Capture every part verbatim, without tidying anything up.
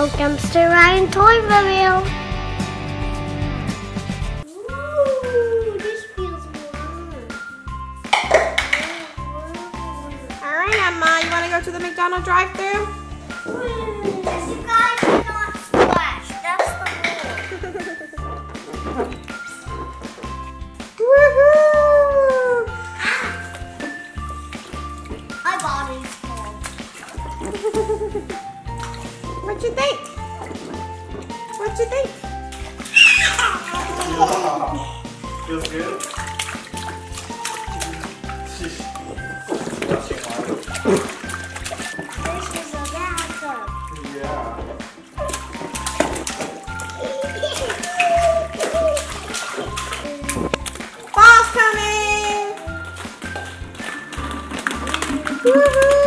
Welcome to Ryan Toy Review. Ooh, this feels warm. All right, Emma, you want to go to the McDonald's drive-thru? Yes, you guys do not splash. That's the rule. Woohoo! My body's cold. What you think? What you think? Feels good? This is a bathtub. Yeah. Fall's coming! Woohoo!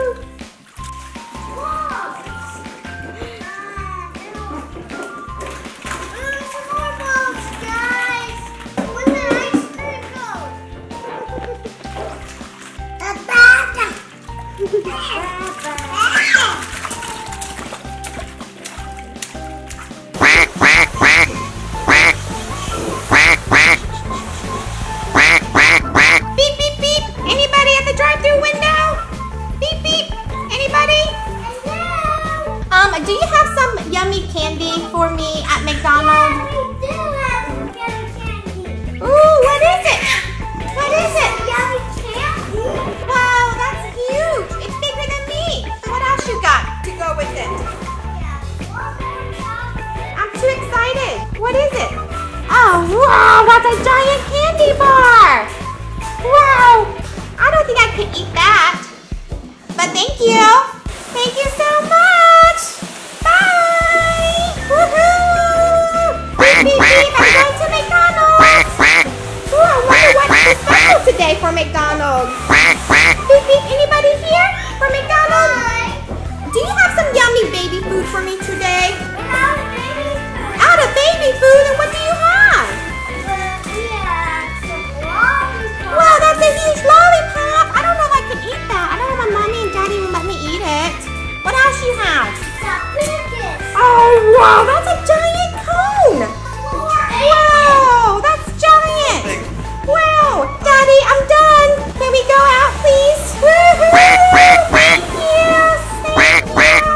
Do you have some yummy candy for me at McDonald's? Yeah, we do have some yummy candy. Ooh, what is it? What is it? Yummy candy. Wow, that's huge. It's bigger than me. What else you got to go with it? I'm too excited. What is it? Oh, wow, that's a giant candy bar. Wow, I don't think I could eat that. But thank you. Thank you so much. Bye! Woohoo! Beep, beep, beep! I'm going to McDonald's! Ooh, I wonder what's special today for McDonald's. Beep, beep! Anybody here for McDonald's? Do you have some yummy baby food for me today? Out of baby food. Out of baby food? And what do you have? We have some lollipops. Wow, that's a huge lollipop! I don't know if I can eat that. I don't know if my mommy and daddy will let me eat it. What else you have? Oh, wow, that's a giant cone! Wow, that's giant! Wow, Daddy, I'm done! Can we go out, please? Woohoo! Thank you! Thank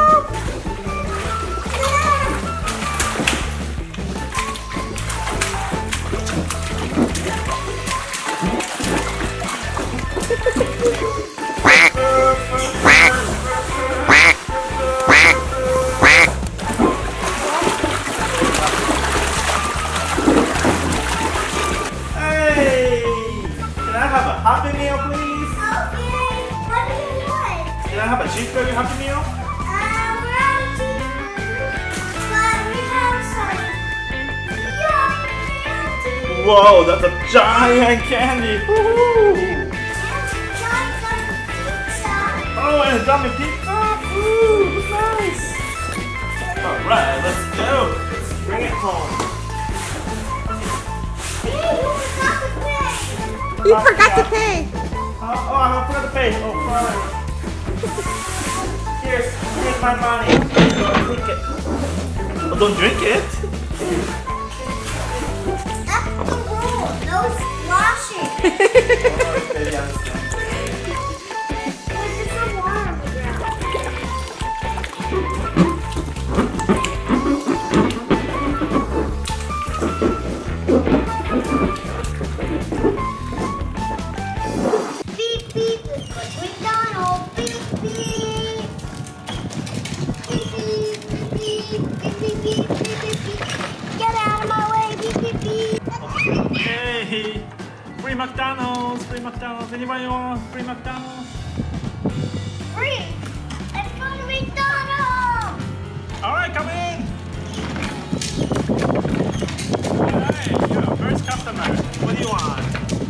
Happy Meal, please. Okay, what do you want? Can I have a cheeseburger Happy Meal? Uh, we're out of cheeseburger, but we have some yummy candy. Whoa, that's a giant candy. Woohoo. And some gummy pizza. Oh, and a gummy pizza. Ooh, nice. All right, let's go. Let's bring it home. Hey, you forgot to pay. You forgot to pay. Oh, oh, I forgot to pay. Oh, sorry. Here's, here's my money. Don't drink it. Oh, don't drink it? That's the rule. No splashing. Oh, okay, yeah, I understand. There's just some water on the ground. Beep, beep, let's go to McDonald's. Beep, beep. Beep, beep, beep, beep, beep, beep, beep, beep, beep. Get out of my way, beep, beep, beep. Hey, free McDonald's, free McDonald's. Anybody want free McDonald's? Free. Let's go to McDonald's. All right, come in. All right, you're our first customer. What do you want?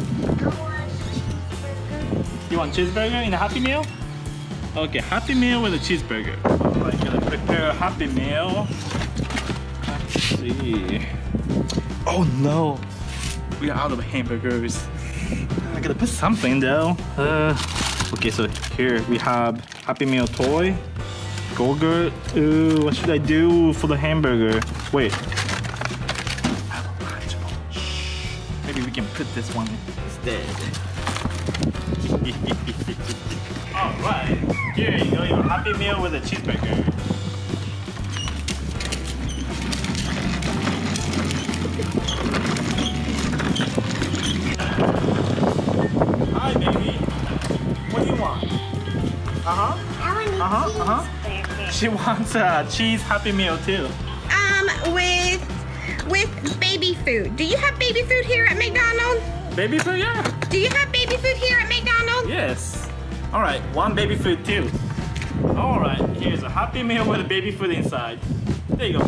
You want cheeseburger in a Happy Meal? Okay, Happy Meal with a cheeseburger. Oh, I'm gonna prepare a Happy Meal. Let's see. Oh no, we are out of hamburgers. I gotta put something though. Uh, okay, so here we have Happy Meal toy. burger. Ooh, what should I do for the hamburger? Wait. Maybe we can put this one instead. Alright, here you go, your Happy Meal with a cheeseburger. Hi baby, what do you want? Uh-huh, I want a uh-huh, uh-huh. cheeseburger. She wants a cheese Happy Meal too. Um, with, with baby food. Do you have baby food here at McDonald's? Baby food, yeah. Do you have baby food here at McDonald's? Yes. All right, one baby food too. All right, here's a Happy Meal with a baby food inside. There you go.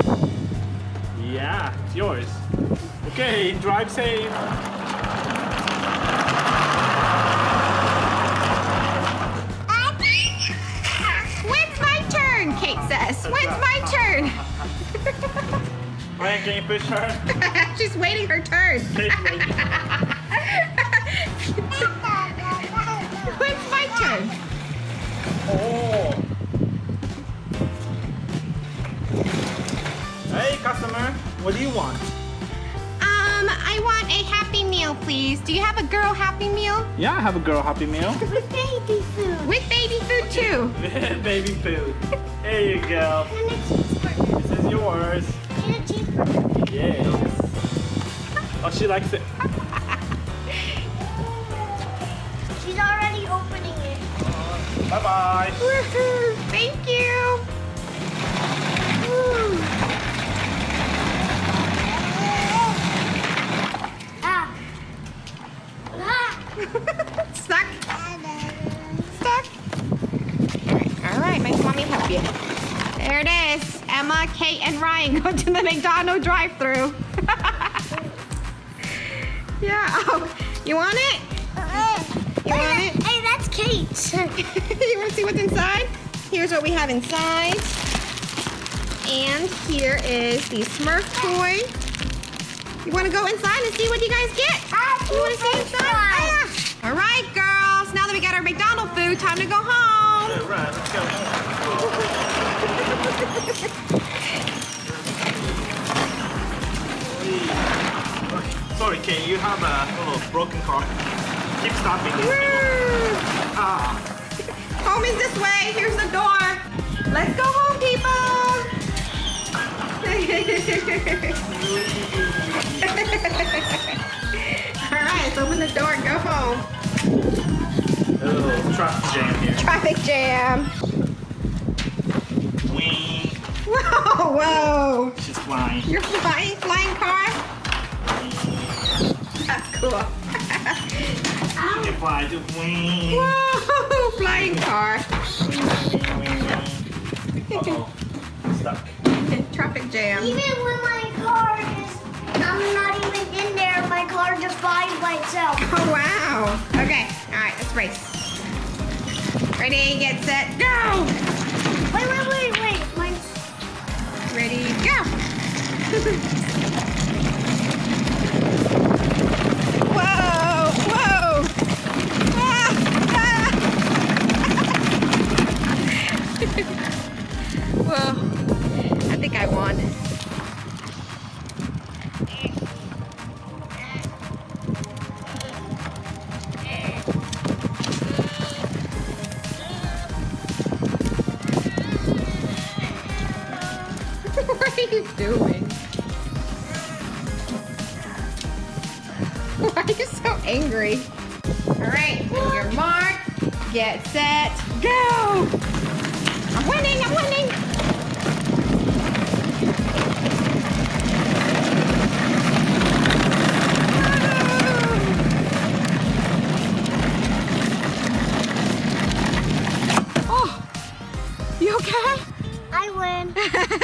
Yeah, it's yours. Okay, drive safe. When's my turn, Kate says. When's my turn? Ryan, can you push her? She's waiting her turn. Kate's waiting. When's my turn? Oh. Hey, customer, what do you want? Um, I want a Happy Meal, please. Do you have a girl Happy Meal? Yeah, I have a girl Happy Meal. With baby food. With baby food, too. Baby food. There you go. And a cheeseburger. This is yours. And a cheeseburger. Yes. Oh, she likes it. She's already opening it. Bye-bye. Woohoo! Thank you. Ooh. Ah. Ah. Stuck? Stuck? All right, my mommy help you. There it is. Emma, Kate, and Ryan go to the McDonald's drive-thru. Yeah. Oh, you want it? You want it? Hey, that's Kate. You want to see what's inside? Here's what we have inside. And here is the Smurf toy. You want to go inside and see what you guys get? You want to see inside? Ah. All right, girls. Now that we got our McDonald's food, time to go home. All right, let's go. Sorry, Kate, you have a little broken car. Keep stopping. Ah. Home is this way. Here's the door. Let's go home, people. All right, let's open the door and go home. A little traffic jam here. Traffic jam. Wing. Whoa, whoa. She's flying. You're flying, flying car? That's cool. You can fly to wing. Whoa, flying car. Uh-oh. Stuck. Traffic jam. Even when my car is, I'm not even in there, my car just flies by itself. Oh, wow. Okay, all right, let's race. Ready, get set, go! Wait, wait, wait, wait. Mine's... Ready, go! Whoa, whoa! Ah, ah. Whoa, I think I won. What are you doing? Why are you so angry? All right, on your mark, get set, go! I'm winning, I'm winning! Oh, you okay? I win.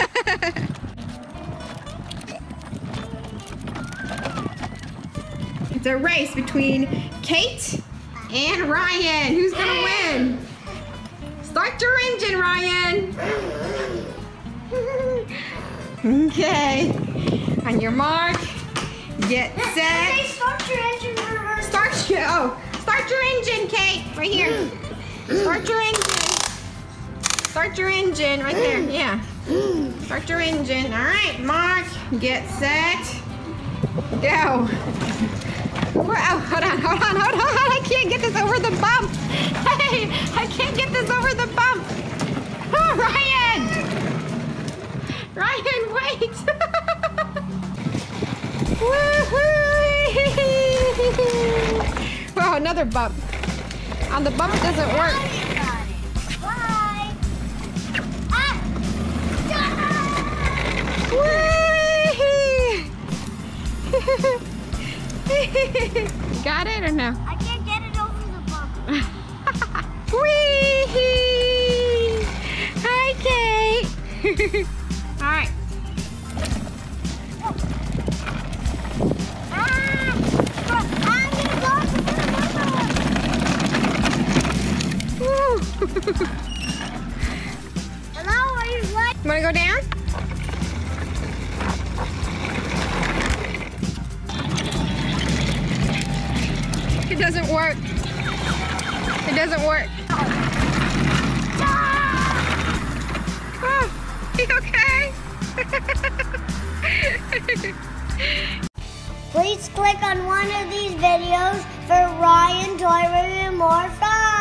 It's a race between Kate and Ryan. Who's gonna win? Start your engine, Ryan. Okay. On your mark, get Hey, set. start your engine reverse. Start your oh, start your engine, Kate. Right here. Start your engine. Start your engine right there. Yeah. Start your engine. All right, Mark. Get set. Go. Wow. Hold on, hold on, hold on. I can't get this over the bump. Hey, I can't get this over the bump. Oh, Ryan. Ryan, wait. Woohoo. Oh, another bump. On the bump doesn't work. Bye. Ah. Got it or no? I can't get it over the bump. Whee! Hi, Kate. All right. Ah. I'm gonna go to the Woo. Hello, are you what? Wanna go down? It doesn't work. It doesn't work. Oh, you okay? Please click on one of these videos for Ryan Toy Review more fun.